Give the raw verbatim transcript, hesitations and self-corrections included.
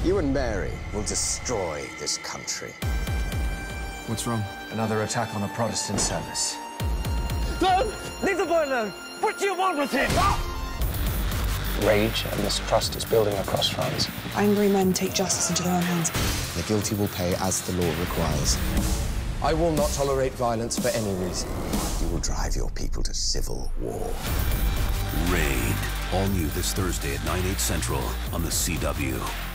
You and Mary will destroy this country. What's wrong? Another attack on a Protestant service. No! Leave the boy alone! What do you want with him? Rage and mistrust is building across France. Angry men take justice into their own hands. The guilty will pay as the law requires. I will not tolerate violence for any reason. You will drive your people to civil war. Raid. All new this Thursday at nine, eight central on the C W.